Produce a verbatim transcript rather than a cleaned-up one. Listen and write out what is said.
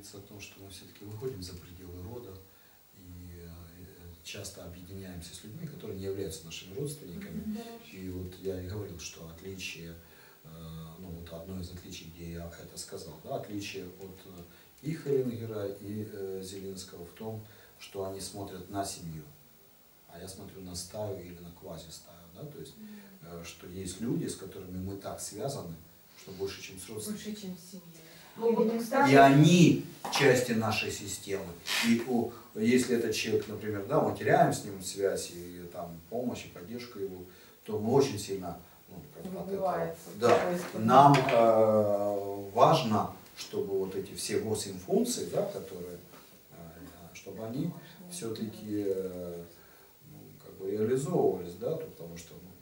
говорится о том, что мы все-таки выходим за пределы рода и часто объединяемся с людьми, которые не являются нашими родственниками. Mm-hmm. И вот я и говорил, что отличие, ну вот одно из отличий, где я это сказал, да, отличие от и Хеллингера, и Зелинского в том, что они смотрят на семью, а я смотрю на стаю или на квазистаю, да, то есть, mm-hmm. что есть люди, с которыми мы так связаны, что больше, чем с родственниками. Больше, чем с семьей. И они части нашей системы. И о, если этот человек, например, да, мы теряем с ним связь и там помощь и поддержку его, то мы очень сильно, ну, как от этого, да, нам э, важно, чтобы вот эти все восемь функций, да, которые, э, чтобы они все-таки э, ну, как бы реализовывались, да, потому что ну,